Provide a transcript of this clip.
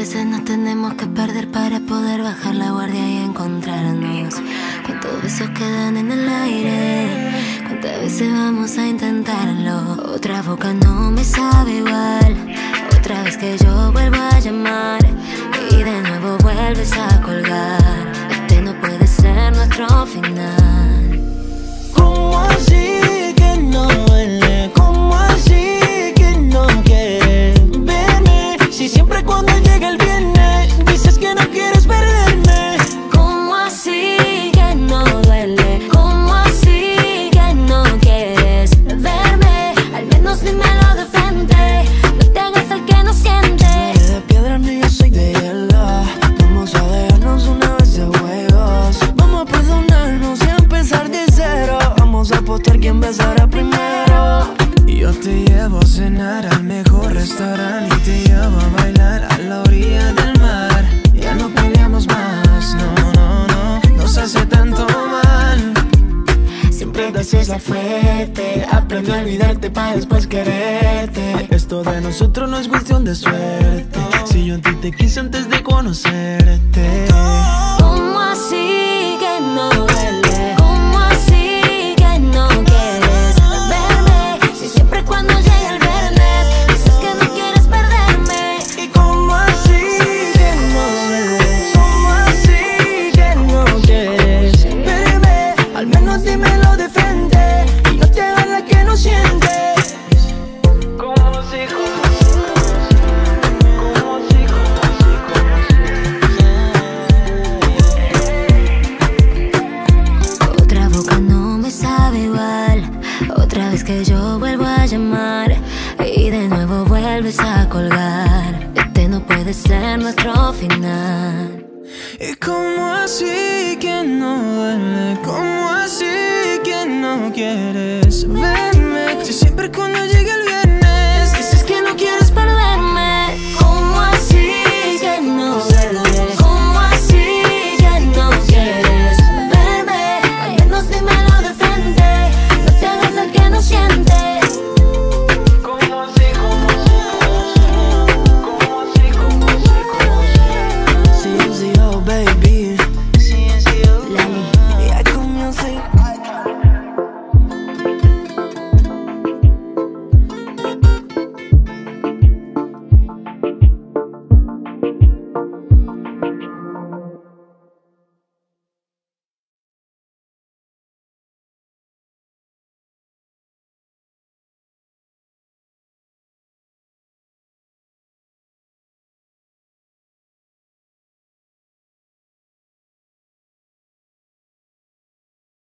veces nos tenemos que perder para poder bajar la guardia y encontrarnos. Cuántos besos quedan en el aire, cuántas veces vamos a intentarlo. Otra boca no me sabe igual, otra vez que yo vuelvo a llamar y de nuevo vuelves a colgar. Este no puede ser nuestro final. ¿Cómo así que no duele? ¿Cómo así que no quieres verme? Si siempre cuando llega el viernes dices que no quieres perderme. ¿Cómo así que no duele? ¿Cómo así que no quieres verme? Al menos dímelo de frente, no te hagas el que no siente. Tú eres de piedra, ni yo soy de hielo. Vamos a dejarnos una vez de juegos. Vamos a perdonarnos y a empezar de cero. Vamos a apostar quién besará primero. Yo te llevo a cenar al mejor restaurante y te llevo a bailar a la orilla del mar. Ya no peleamos más, no, no, no, nos hace tanto mal. Siempre deseas ser fuerte, aprende a olvidarte para después quererte. Esto de nosotros no es cuestión de suerte. Si yo a ti te quise antes de conocerte. ¿Cómo así que no duele? ¿Cómo así que no quieres verme? Si siempre cuando llega el viernes dices que no quieres perderme. ¿Y cómo así que no duele? ¿Cómo así que no quieres verme? Al menos dímelo de frente y no te hagas la que no sientes. ¿Cómo así? ¿Cómo así? Otra boca no me sabe igual, otra vez que yo vuelvo a llamar y de nuevo vuelves a colgar. Este no puede ser nuestro final. ¿Y cómo así que no duele? ¿Cómo así que no quieres verme? Si siempre cuando llega el viernes